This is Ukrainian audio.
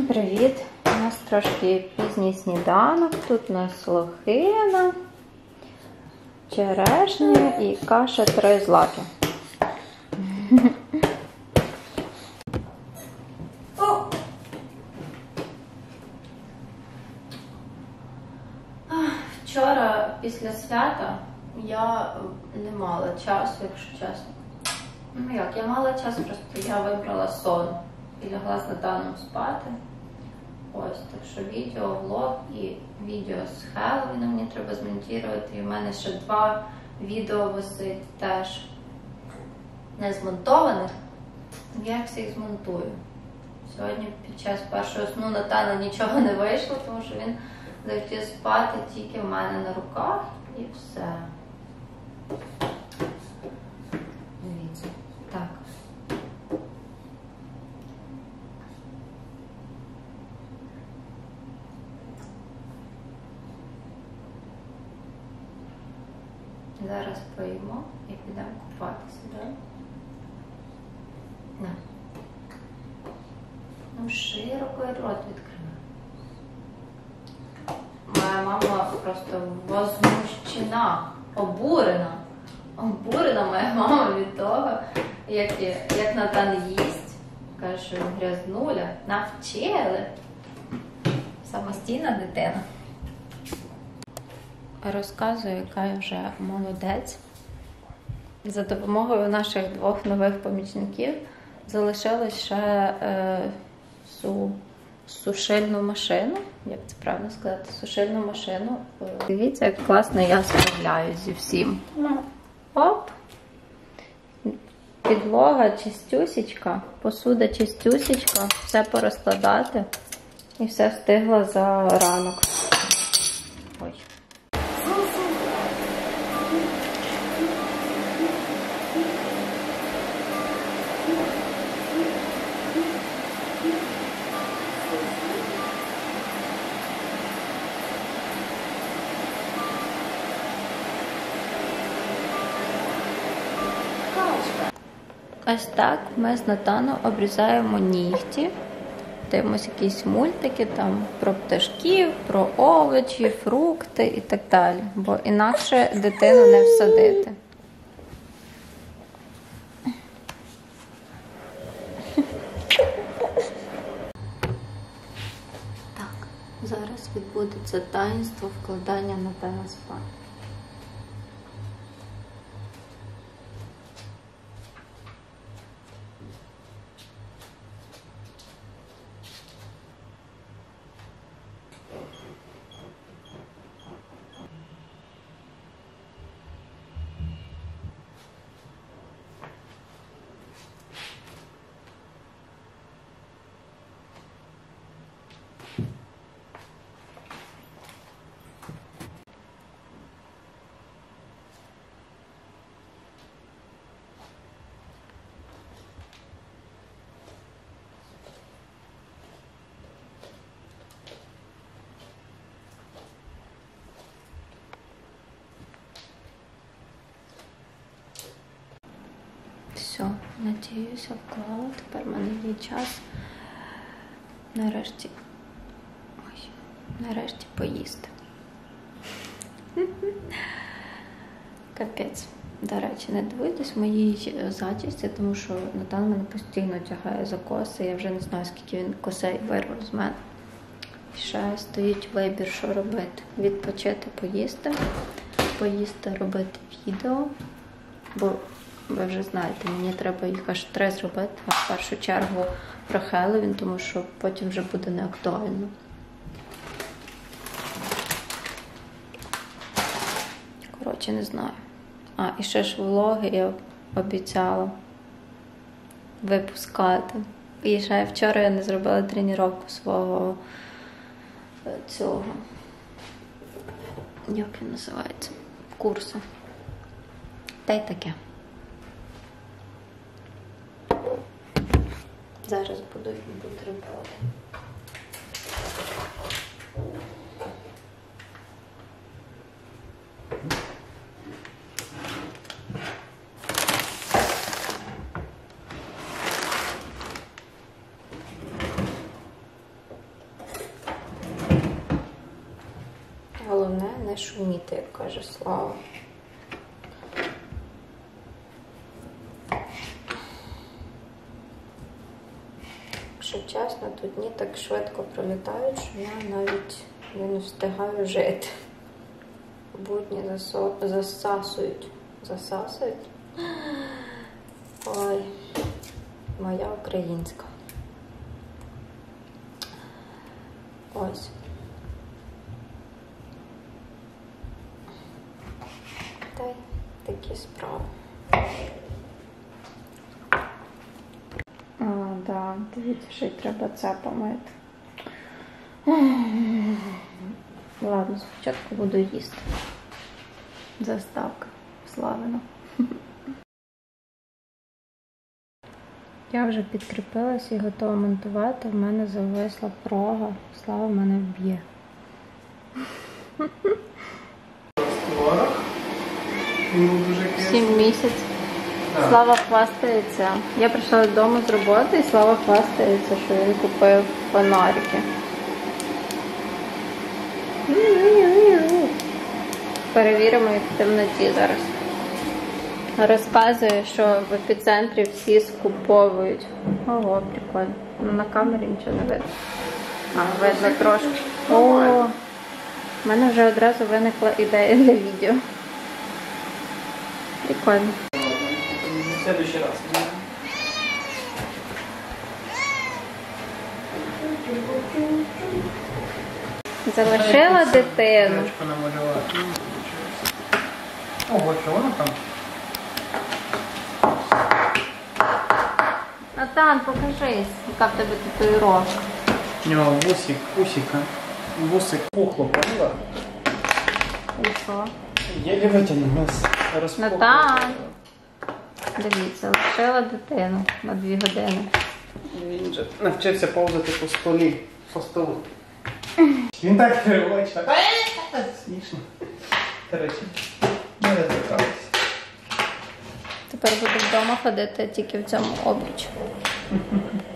Всім привіт! У нас трошки пізній сніданок. Тут у нас лохина, черешня і каша 3 злаки. Вчора після свята я не мала часу, якщо чесно. Ну як, я мала час, просто я вибрала сон і лягла з Натаном спати. Ось, так що відео, влог і відео з Хеллоуіном мені треба змонтувати. І в мене ще 2 відео висить теж не змонтованих. Як це їх змонтую? Сьогодні під час першого сну Натана нічого не вийшло, тому що він захотів спати тільки в мене на руках і все. Дивіться. Так. Зараз поїмо і підемо купатися, так? На. Ну, широко і рот відкриває. Моя мама просто возмущена, обурена. Обурена моя мама від того, як Натан їсть. Каже, що він грязнуля. Навчили. Самостійна дитина. Розказую, яка я вже молодець. За допомогою наших 2 нових помічників залишилось ще сушильну машину. Як це правильно сказати? Сушильну машину. Дивіться, як класно я справляюсь зі всім. Оп! Підлога чистюсічка, посуда чистюсічка, все порозкладати і все встигла за ранок. Ой. Ось так ми з Натаном обрізаємо нігті, дивимося якісь мультики там про пташків, про овочі, фрукти і так далі, бо інакше дитину не всадити. Так, зараз відбудеться таїнство вкладання Натана спати. Все, надіюся, вклала. Тепер в мене є час нарешті поїсти. Капець. До речі, не дивитесь моїй зачісті, тому що Натан мене постійно тягає за коси. Я вже не знаю, скільки він косей вирвав з мене. І ще стоїть вибір, що робити. Відпочити, поїсти, робити відео. Бо ви вже знаєте, мені треба їх аж 3 зробити, а в першу чергу про Хеллоуін, тому що потім вже буде неактуально. Коротше, не знаю. І ще ж влоги я обіцяла випускати. І ще вчора я не зробила тренування свого цього, як він називається, курсу. Та й таке. Зараз будуть бутерброди. не шуміти, як каже Слава. Якщо чесно, тут дні так швидко пролітають, що я навіть не встигаю жити. Будні засасують. Засасують? Ой, моя українська. Ось. Та й такі справи. Да, дивіться, ще й треба це помити. Ладно, спочатку буду їсти. Заставка Славина. Я вже підкріпилася і готова монтувати. В мене зависла прога. Слава мене вб'є. Творог. Він був дуже кислий. 7 місяців. Слава хвастається. Я прийшла додому з роботи, і Слава хвастається, що він купив фонарики. Перевіримо їх в темноті зараз. Розказує, що в епіцентрі всі скуповують. Ого, прикольно. Ну, на камері нічого не видно. А, видно трошки. О, в мене вже одразу виникла ідея для відео. Прикольно. В следующий раз. Залишила дитину. Дочку намалювала. Ого, що воно там? Натан, покажись, яка в тебе татуїровка. У нього вусик, усика. Вусик пухло, поняла? І що? Єлі витягнув нас. Розпухло. Натан! Дивіться, лишила дитину на 2 години. Він же навчився повзати по столі, по столу. Він так героїчно. Смішно. Коротше, не розбирався. Тепер буду вдома ходити тільки в цьому обличчі.